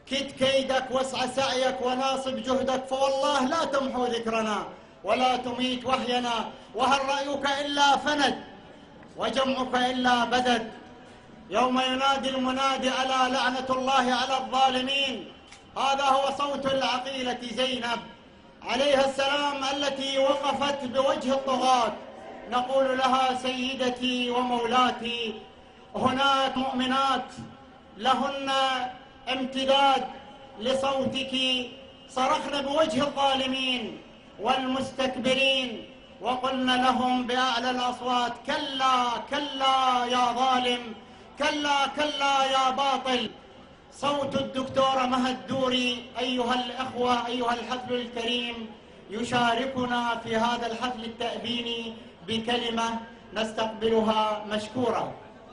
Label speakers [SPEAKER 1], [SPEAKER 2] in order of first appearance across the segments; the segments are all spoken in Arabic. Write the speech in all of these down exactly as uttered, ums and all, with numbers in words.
[SPEAKER 1] كد كيدك واسع سعيك وناصب جهدك، فوالله لا تمحو ذكرنا ولا تميت وحينا، وهل رأيك إلا فند وجمعك إلا بدد. يوم ينادي المنادي ألا لعنة الله على الظالمين. هذا هو صوت العقيلة زينب عليها السلام التي وقفت بوجه الطغاة. نقول لها سيدتي ومولاتي، هناك مؤمنات لهن امتداد لصوتك، صرخن بوجه الظالمين والمستكبرين وقلنا لهم بأعلى الأصوات: كلا كلا يا ظالم، كلا كلا يا باطل. صوت الدكتورة مها الدوري أيها الأخوة، أيها الحفل الكريم، يشاركنا في هذا الحفل التأبيني بكلمة نستقبلها مشكورة.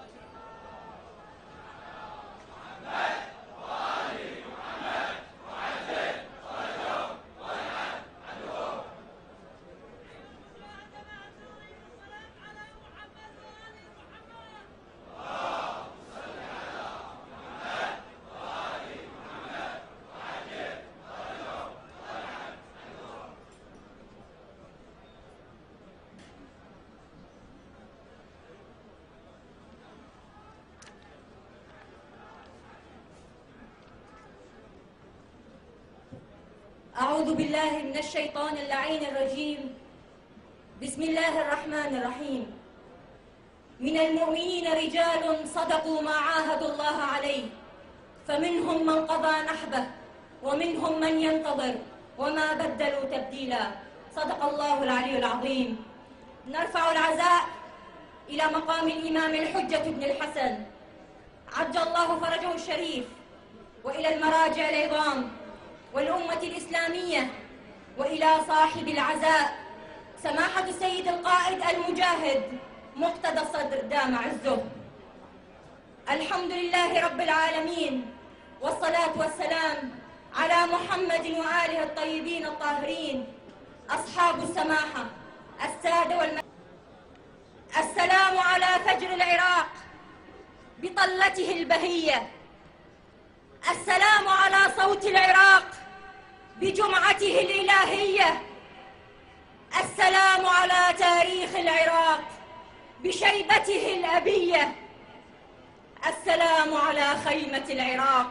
[SPEAKER 2] أعوذ بالله من الشيطان اللعين الرجيم. بسم الله الرحمن الرحيم. من المؤمنين رجال صدقوا ما عاهدوا الله عليه، فمنهم من قضى نحبه ومنهم من ينتظر وما بدلوا تبديلا. صدق الله العلي العظيم. نرفع العزاء إلى مقام الإمام الحجة بن الحسن عجل الله فرجه الشريف، وإلى المراجع العظام والأمة الإسلامية، وإلى صاحب العزاء سماحة السيد القائد المجاهد مقتدى الصدر دام عزه. الحمد لله رب العالمين، والصلاة والسلام على محمد وآله الطيبين الطاهرين أصحاب السماحة السادة والم... السلام على فجر العراق بطلته البهية، السلام على صوت العراق بجمعته الإلهية، السلام على تاريخ العراق بشيبته الأبية، السلام على خيمة العراق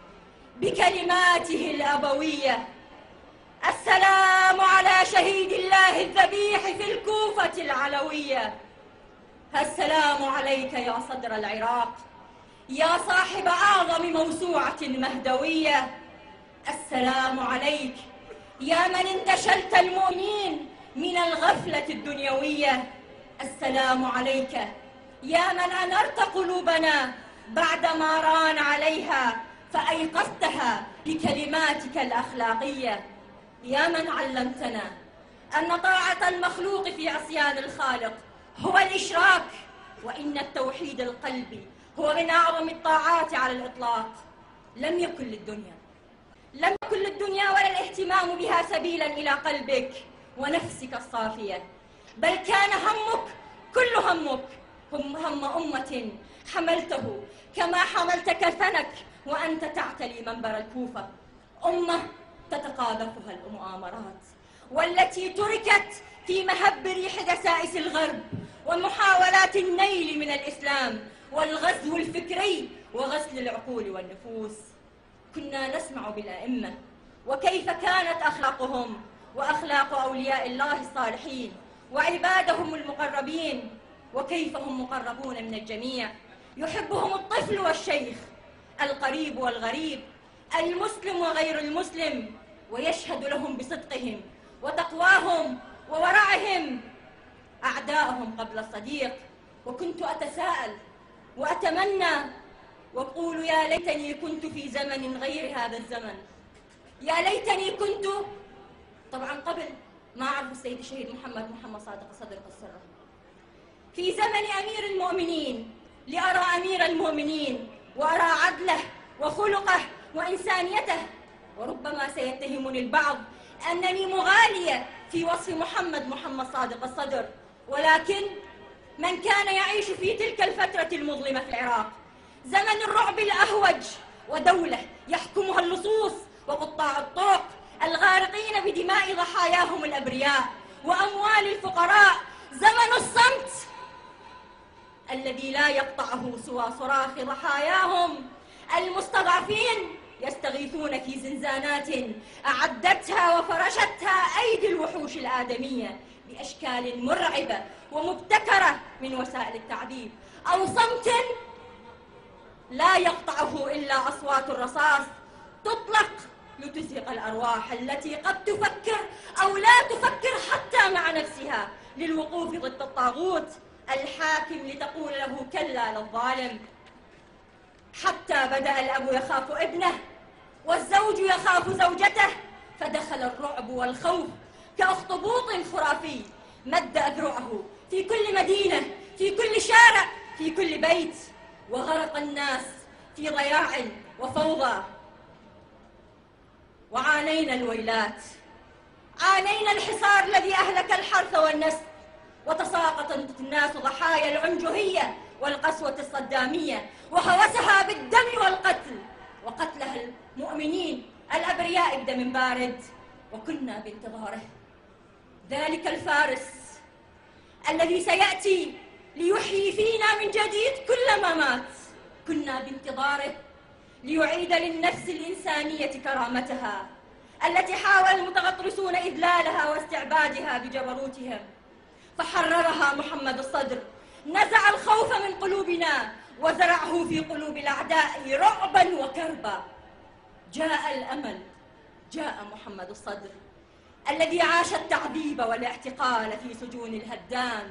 [SPEAKER 2] بكلماته الأبوية، السلام على شهيد الله الذبيح في الكوفة العلوية. السلام عليك يا صدر العراق، يا صاحب أعظم موسوعة مهدوية. السلام عليك يا من انتشلت المؤمنين من الغفلة الدنيوية. السلام عليك يا من أنرت قلوبنا بعدما ران عليها فأيقظتها بكلماتك الأخلاقية. يا من علمتنا أن طاعة المخلوق في عصيان الخالق هو الإشراك، وإن التوحيد القلبي هو من أعظم الطاعات على الإطلاق. لم يكن للدنيا لم يكن للدنيا ولا الاهتمام بها سبيلا إلى قلبك ونفسك الصافية، بل كان همك كل همك هم هم أمة حملته كما حملت كفنك وأنت تعتلي منبر الكوفة، أمة تتقاذفها المؤامرات والتي تركت في مهب ريح دسائس الغرب ومحاولات النيل من الإسلام والغزو الفكري وغسل العقول والنفوس. كنا نسمع بالأئمة وكيف كانت أخلاقهم وأخلاق أولياء الله الصالحين وعبادهم المقربين، وكيف هم مقربون من الجميع، يحبهم الطفل والشيخ، القريب والغريب، المسلم وغير المسلم، ويشهد لهم بصدقهم وتقواهم وورعهم أعداءهم قبل الصديق. وكنت أتساءل وأتمنى وأقول يا ليتني كنت في زمن غير هذا الزمن، يا ليتني كنت طبعا قبل ما أعرف السيد الشهيد محمد محمد صادق صدر السرة في زمن أمير المؤمنين، لأرى أمير المؤمنين وأرى عدله وخلقه وإنسانيته. وربما سيتهمني البعض أنني مغالية في وصف محمد محمد صادق الصدر، ولكن من كان يعيش في تلك الفترة المظلمة في العراق، زمن الرعب الأهوج ودولة يحكمها اللصوص وقطاع الطرق الغارقين بدماء ضحاياهم الأبرياء وأموال الفقراء. زمن الصمت الذي لا يقطعه سوى صراخ ضحاياهم المستضعفين يستغيثون في زنزانات أعدتها وفرشتها أيدي الوحوش الآدمية بأشكال مرعبة ومبتكرة من وسائل التعذيب، أو صمت لا يقطعه إلا أصوات الرصاص تطلق لتزهق الأرواح التي قد تفكر أو لا تفكر حتى مع نفسها للوقوف ضد الطاغوت الحاكم لتقول له كلا للظالم. حتى بدأ الأب يخاف ابنه والزوج يخاف زوجته، فدخل الرعب والخوف كأخطبوط خرافي مد أذرعه في كل مدينة، في كل شارع، في كل بيت، وغرق الناس في ضياع وفوضى. وعانينا الويلات، عانينا الحصار الذي أهلك الحرث والنسل، وتساقط الناس ضحايا العنجهية والقسوة الصدامية وهوسها بالدم والقتل، وقتلها المؤمنين الأبرياء بدم بارد. وكنا بانتظاره ذلك الفارس الذي سيأتي ليحيي فينا من جديد كل ما مات. كنا بانتظاره ليعيد للنفس الإنسانية كرامتها التي حاول المتغطرسون إذلالها واستعبادها بجبروتهم، فحررها محمد الصدر، نزع الخوف من قلوبنا وزرعه في قلوب الأعداء رعبا وكربا. جاء الأمل، جاء محمد الصدر الذي عاش التعذيب والاعتقال في سجون الهدان،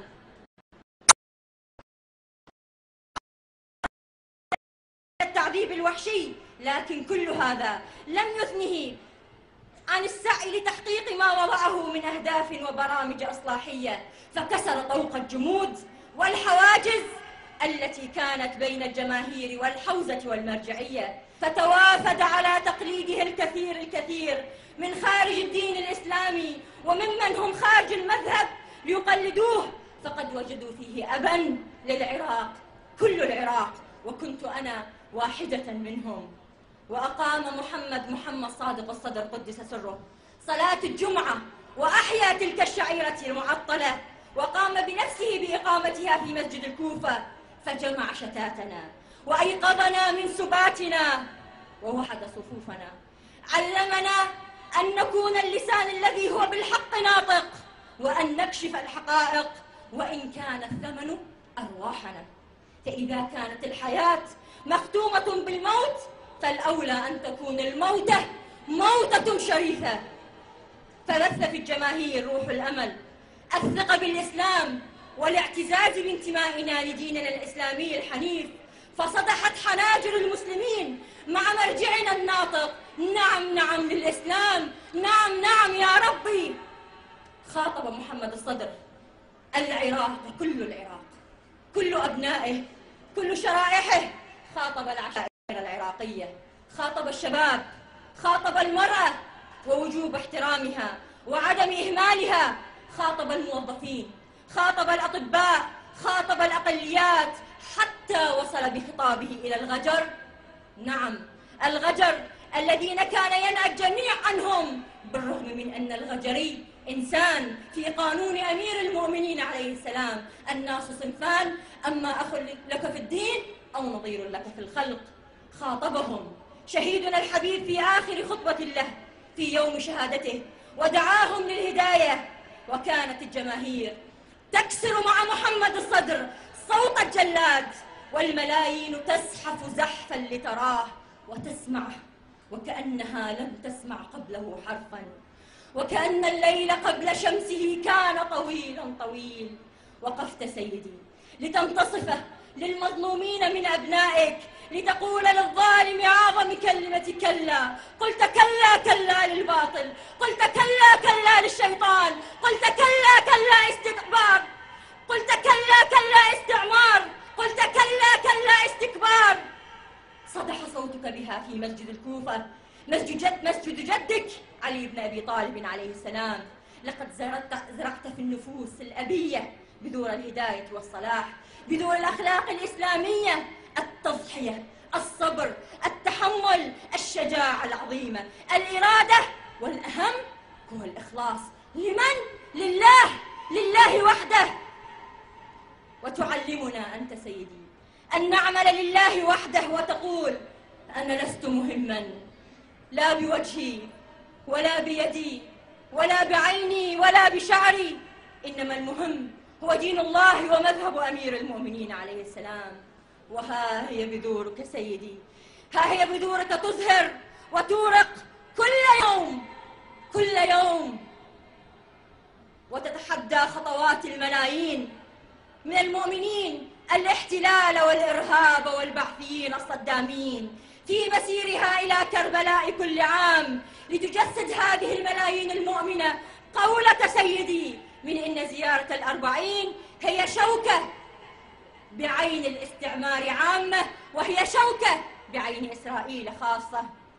[SPEAKER 2] التعذيب الوحشي، لكن كل هذا لم يثنه عن السعي لتحقيق ما وضعه من أهداف وبرامج إصلاحية، فكسر طوق الجمود والحواجز التي كانت بين الجماهير والحوزة والمرجعية، فتوافد على تقليده الكثير الكثير من خارج الدين الإسلامي وممن هم خارج المذهب ليقلدوه، فقد وجدوا فيه أبا للعراق، كل العراق، وكنت أنا واحدة منهم. وأقام محمد محمد صادق الصدر قدس سره صلاة الجمعة وأحيا تلك الشعيرة المعطلة، وقام بنفسه بإقامتها في مسجد الكوفة، فجمع شتاتنا وأيقظنا من سباتنا ووحد صفوفنا. علمنا أن نكون اللسان الذي هو بالحق ناطق، وأن نكشف الحقائق وإن كان الثمن أرواحنا. فإذا كانت الحياة مختومة بالموت فالأولى أن تكون الموتة موتة شريفة. فبث في الجماهير روح الأمل، الثقة بالإسلام والاعتزاز بانتمائنا لديننا الإسلامي الحنيف، فصدحت حناجر المسلمين مع مرجعنا الناطق: نعم نعم للإسلام، نعم نعم يا ربي. خاطب محمد الصدر العراق، كل العراق، كل أبنائه، كل شرائحه، خاطب العشائر العراقية، خاطب الشباب، خاطب المرأة ووجوب احترامها وعدم إهمالها، خاطب الموظفين، خاطب الأطباء، خاطب الأقليات، حتى وصل بخطابه إلى الغجر. نعم، الغجر الذين كان ينأى الجميع عنهم، بالرغم من أن الغجري إنسان في قانون أمير المؤمنين عليه السلام: الناس صنفان، أما أخ لك في الدين أو نظير لك في الخلق. خاطبهم شهيدنا الحبيب في آخر خطبة له في يوم شهادته ودعاهم للهداية، وكانت الجماهير تكسر مع محمد الصدر صوت الجلاد، والملايين تزحف زحفا لتراه وتسمعه، وكأنها لم تسمع قبله حرفا، وكأن الليل قبل شمسه كان طويلا طويل. وقفت سيدي لتنتصف للمظلومين من أبنائك، لتقول للظالم أعظم كلمة كلا. قلت كلا كلا للباطل، قلت كلا كلا للشيطان، قلت كلا كلا استكبار، قلت كلا كلا استعمار، قلت كلا كلا استكبار. صدح صوتك بها في مسجد الكوفة، مسجد جد مسجد جدك علي بن أبي طالب عليه السلام. لقد زرعت, زرعت في النفوس الأبية بذور الهداية والصلاح، بذور الأخلاق الإسلامية، التضحية الصبر، التحمل، الشجاعة العظيمة، الإرادة، والأهم هو الإخلاص. لمن؟ لله، لله وحده. وتعلمنا أنت سيدي أن نعمل لله وحده، وتقول: أنا لست مهما لا بوجهي ولا بيدي ولا بعيني ولا بشعري، إنما المهم هو دين الله ومذهب أمير المؤمنين عليه السلام. وها هي بذورك سيدي، ها هي بذورك تزهر وتورق كل يوم كل يوم، وتتحدى خطوات الملايين من المؤمنين الاحتلال والإرهاب والبعثيين الصدامين في مسيرها إلى كربلاء كل عام، لتجسد هذه الملايين المؤمنة قولك سيدي من إن زيارة الأربعين هي شوكة بعين الاستعمار عامة، وهي شوكة بعين إسرائيل خاصة.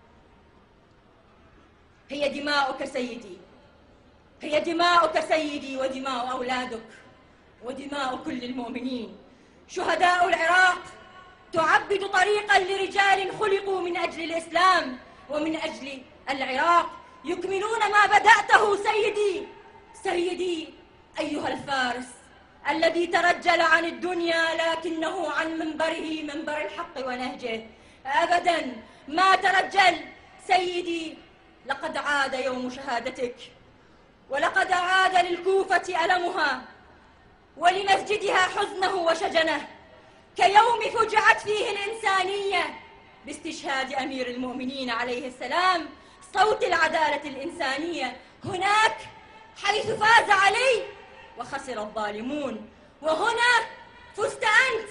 [SPEAKER 2] هي دماؤك سيدي، هي دماؤك سيدي، ودماء أولادك، ودماء كل المؤمنين. شهداء العراق تعبد طريقا لرجال خلقوا من أجل الإسلام ومن أجل العراق، يكملون ما بدأته سيدي. سيدي أيها الفارس الذي ترجل عن الدنيا لكنه عن منبره، منبر الحق ونهجه، أبدا ما ترجل سيدي. لقد عاد يوم شهادتك، ولقد عاد للكوفة ألمها ولمسجدها حزنه وشجنه، كيوم فجعت فيه الإنسانية باستشهاد أمير المؤمنين عليه السلام، صوت العدالة الإنسانية. هناك حيث فاز علي وخسر الظالمون، وهنا فزت أنت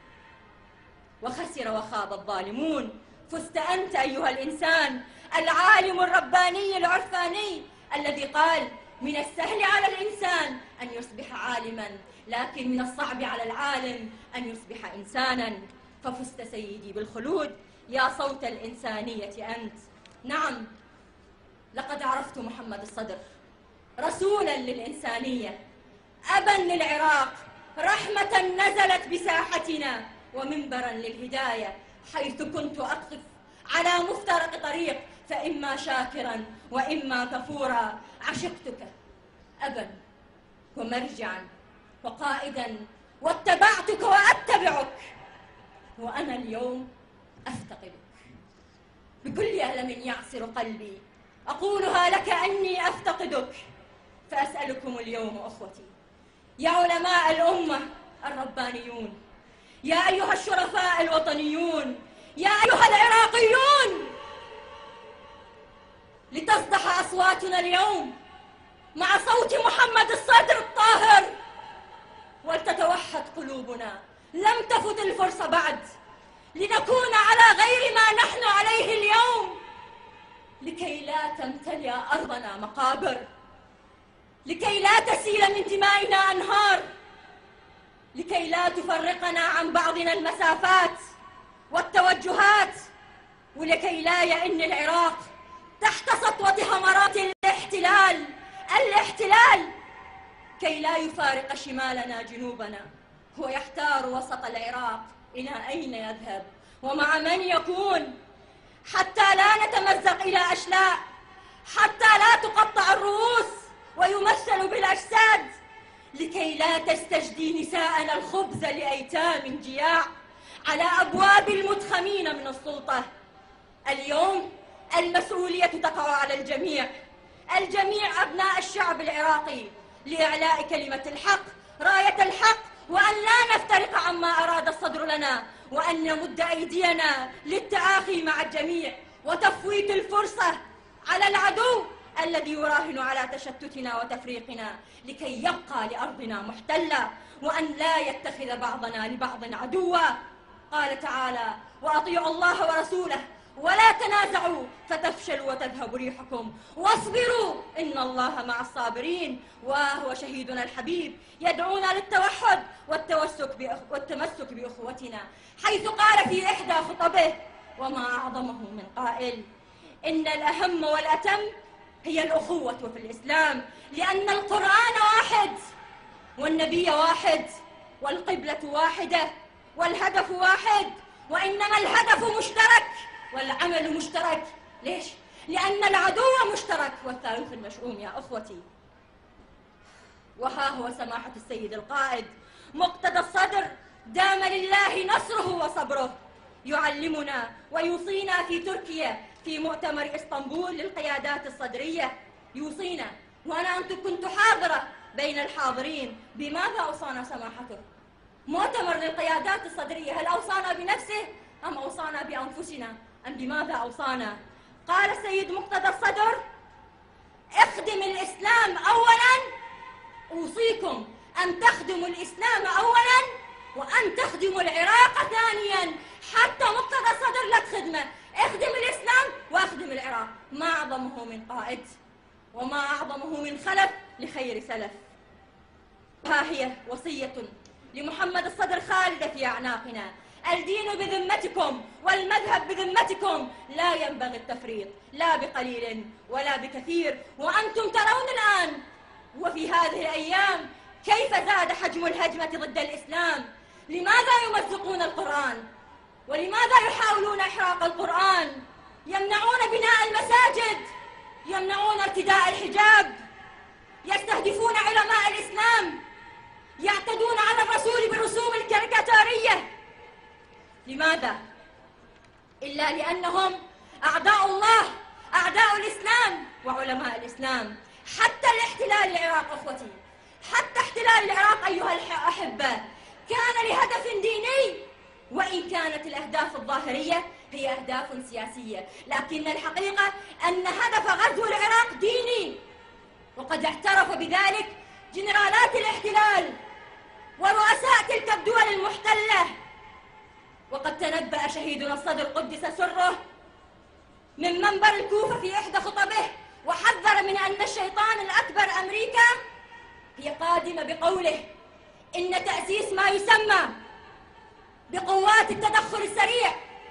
[SPEAKER 2] وخسر وخاب الظالمون. فزت أنت أيها الإنسان العالم الرباني العرفاني الذي قال: من السهل على الإنسان أن يصبح عالما، لكن من الصعب على العالم أن يصبح إنسانا. ففزت سيدي بالخلود يا صوت الإنسانية أنت. نعم، لقد عرفت محمد الصدر رسولا للإنسانية، أبا للعراق، رحمة نزلت بساحتنا، ومنبرا للهداية، حيث كنت أقف على مفترق طريق، فإما شاكرا وإما كفورا. عشقتك أبا ومرجعا وقائدا، واتبعتك وأتبعك، وأنا اليوم أفتقدك. بكل ألم يعصر قلبي أقولها لك أني أفتقدك. فأسألكم اليوم أخوتي يا علماء الأمة الربانيون، يا أيها الشرفاء الوطنيون، يا أيها العراقيون، لتصدح أصواتنا اليوم مع صوت محمد الصدر الطاهر، ولتتوحد قلوبنا. لم تفت الفرصة بعد لنكون على غير ما نحن عليه اليوم، لكي لا تمتلئ أرضنا مقابر، لكي لا تسيل من دمائنا أنهار، لكي لا تفرقنا عن بعضنا المسافات والتوجهات، ولكي لا يئن العراق تحت سطوة همرات الاحتلال الاحتلال كي لا يفارق شمالنا جنوبنا. هو يحتار وسط العراق إلى أين يذهب ومع من يكون، حتى لا نتمزق إلى أشلاء، حتى لا تقطع الرؤوس ويمثل بالأجساد، لكي لا تستجدي نساءنا الخبز لأيتام جياع على أبواب المتخمين من السلطة. اليوم المسؤولية تقع على الجميع، الجميع أبناء الشعب العراقي، لإعلاء كلمة الحق، راية الحق، وأن لا نفترق عما أراد الصدر لنا، وأن نمد أيدينا للتآخي مع الجميع وتفويت الفرصة على العدو الذي يراهن على تشتتنا وتفريقنا، لكي يبقى لأرضنا محتلة، وأن لا يتخذ بعضنا لبعض عدوا. قال تعالى: وأطيعوا الله ورسوله ولا تنازعوا فتفشلوا وتذهب ريحكم واصبروا إن الله مع الصابرين. وهو شهيدنا الحبيب يدعونا للتوحد والتمسك والتمسك بأخوتنا، حيث قال في إحدى خطبه: وما أعظمه من قائل إن الأهم والأتم هي الأخوة في الإسلام، لأن القرآن واحد، والنبي واحد، والقبلة واحدة، والهدف واحد، وإنما الهدف مشترك والعمل مشترك. ليش؟ لأن العدو مشترك والثالوث المشؤوم يا أخوتي. وها هو سماحة السيد القائد مقتدى الصدر دام لله نصره وصبره يعلمنا ويوصينا في تركيا في مؤتمر اسطنبول للقيادات الصدرية، يوصينا، وأنا أنت كنت حاضرة بين الحاضرين. بماذا أوصانا سماحته؟ مؤتمر للقيادات الصدرية، هل أوصانا بنفسه أم أوصانا بأنفسنا أم بماذا أوصانا؟ قال السيد مقتدى الصدر: اخدم الإسلام أولاً، أوصيكم أن تخدموا الإسلام أولاً وأن تخدموا العراق ثانياً. حتى مقتدى الصدر لك خدمة، اخدم الإسلام واخدم العراق. ما أعظمه من قائد وما أعظمه من خلف لخير سلف. ها هي وصية لمحمد الصدر خالدة في أعناقنا: الدين بذمتكم والمذهب بذمتكم، لا ينبغي التفريط لا بقليل ولا بكثير. وأنتم ترون الآن وفي هذه الأيام كيف زاد حجم الهجمة ضد الإسلام. لماذا يمزقون القرآن؟ ولماذا يحاولون إحراق القرآن؟ يمنعون بناء المساجد، يمنعون ارتداء الحجاب، يستهدفون علماء الإسلام، يعتدون على الرسول بالرسوم الكاريكاتورية. لماذا؟ إلا لأنهم أعداء الله، أعداء الإسلام وعلماء الإسلام. حتى الاحتلال العراق أخوتي، حتى احتلال العراق أيها الأحبة كان لهدف ديني، وإن كانت الأهداف الظاهرية هي أهداف سياسية، لكن الحقيقة أن هدف غزو العراق ديني، وقد اعترف بذلك جنرالات الاحتلال ورؤساء تلك الدول المحتلة. وقد تنبأ شهيدنا الصدر قدس سره من منبر الكوفة في إحدى خطبه وحذر من أن الشيطان الأكبر أمريكا هي قادمة بقوله إن تأسيس ما يسمى بقوات التدخل السريع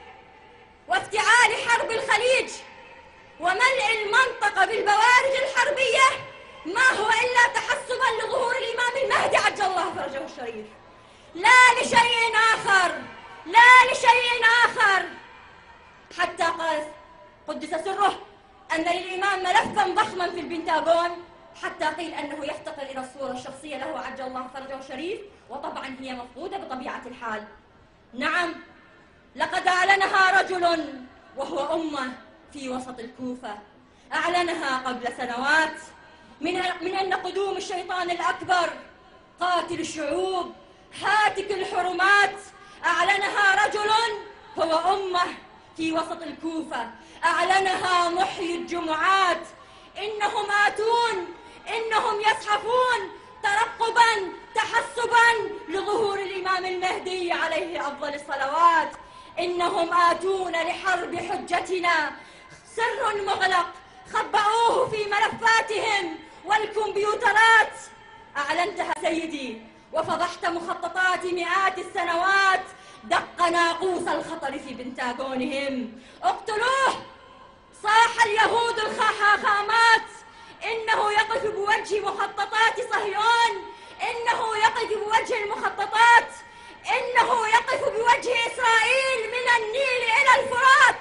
[SPEAKER 2] وافتعال حرب الخليج وملء المنطقة بالبوارج الحربية ما هو إلا تحسبا لظهور الإمام المهدي عجل الله فرجه الشريف، لا لشيء آخر، لا لشيء آخر. حتى قال قدس سره أن للإمام ملفا ضخما في البنتاغون، حتى قيل أنه يفتقر إلى الصورة الشخصية له عجل الله فرجه الشريف، وطبعا هي مفقودة بطبيعة الحال. نعم، لقد أعلنها رجل وهو أمة في وسط الكوفة، أعلنها قبل سنوات من من أن قدوم الشيطان الأكبر قاتل الشعوب هاتك الحرمات، أعلنها رجل هو أمة في وسط الكوفة، أعلنها محيي الجمعات. إنهم آتون، إنهم يزحفون ترقبا تحسبا لظهور الإمام المهدي عليه أفضل الصلوات. إنهم آتون لحرب حجتنا، سر مغلق خبأوه في ملفاتهم والكمبيوترات، أعلنتها سيدي وفضحت مخططات مئات السنوات. دق ناقوس الخطر في بنتاغونهم، اقتلوه. صاح اليهود الخاخامات إنه يقف بوجه مخططات صهيون، إنه يقف بوجه المخططات، إنه يقف بوجه إسرائيل من النيل إلى الفرات.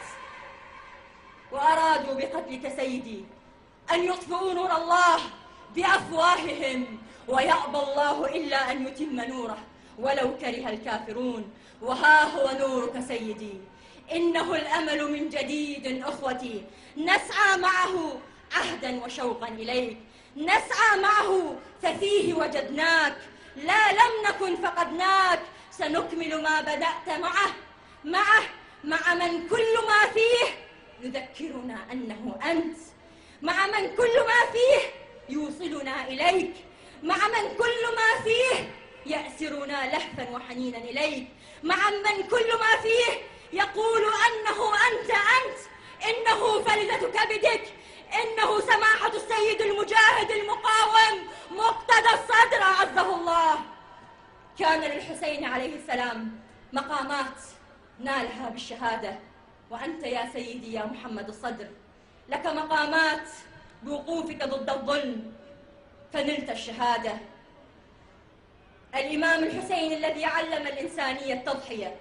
[SPEAKER 2] وأرادوا بقتلك سيدي أن يطفئوا نور الله بأفواههم، ويأبى الله إلا أن يتم نوره ولو كره الكافرون. وها هو نورك سيدي، إنه الأمل من جديد أخوتي، نسعى معه عهدا وشوقا إليك، نسعى معه ففيه وجدناك، لا لم نكن فقدناك، سنكمل ما بدأت معه معه مع من كل ما فيه يذكرنا أنه أنت، مع من كل ما فيه يوصلنا إليك، مع من كل ما فيه يأسرنا لهفا وحنينا إليك، مع من كل ما فيه يقول أنه أنت أنت، إنه فلذة كبدك، إنه سماحة السيد المجاهد المقاوم مقتدى الصدر أعزه الله. كان للحسين عليه السلام مقامات نالها بالشهادة، وأنت يا سيدي يا محمد الصدر لك مقامات بوقوفك ضد الظلم فنلت الشهادة. الإمام الحسين الذي علم الإنسانية التضحية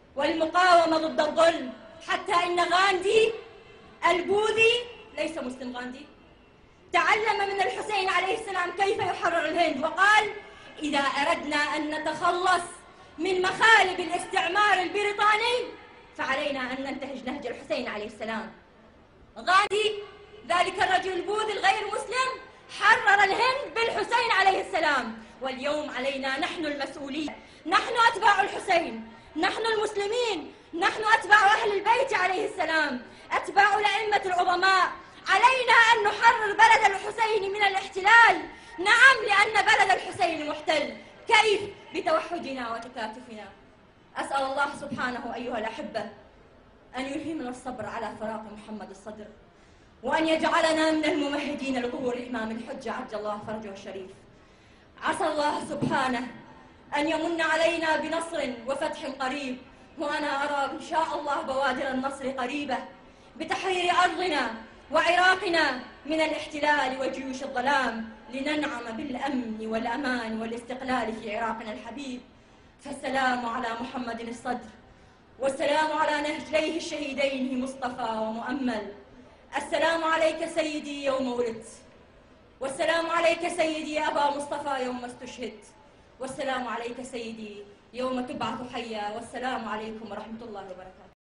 [SPEAKER 2] والمقاومة ضد الظلم، حتى إن غاندي البوذي، ليس مسلم غاندي، تعلم من الحسين عليه السلام كيف يحرر الهند، وقال: إذا أردنا أن نتخلص من مخالب الاستعمار البريطاني فعلينا أن ننتهج نهج الحسين عليه السلام. غاندي ذلك الرجل البوذي الغير مسلم حرر الهند بالحسين عليه السلام، واليوم علينا نحن المسؤولين، نحن أتباع الحسين، نحن المسلمين، نحن أتباع أهل البيت عليه السلام، أتباع الأئمة العظماء، علينا أن نحرر بلد الحسين من الاحتلال. نعم، لأن بلد الحسين محتل. كيف؟ بتوحدنا وتكاتفنا. أسأل الله سبحانه أيها الأحبة أن يلهمنا الصبر على فراق محمد الصدر، وأن يجعلنا من الممهدين لظهور الإمام الحجة عجل الله فرجه الشريف. عسى الله سبحانه أن يمن علينا بنصر وفتح قريب، وأنا أرى إن شاء الله بوادر النصر قريبة بتحرير أرضنا وعراقنا من الاحتلال وجيوش الظلام، لننعم بالأمن والأمان والاستقلال في عراقنا الحبيب. فالسلام على محمد الصدر، والسلام على نهجيه الشهيدين مصطفى ومؤمل. السلام عليك سيدي يوم ولدت، والسلام عليك سيدي يا أبا مصطفى يوم استشهدت، والسلام عليك سيدي يوم تبعث حيا، والسلام عليكم ورحمة الله وبركاته.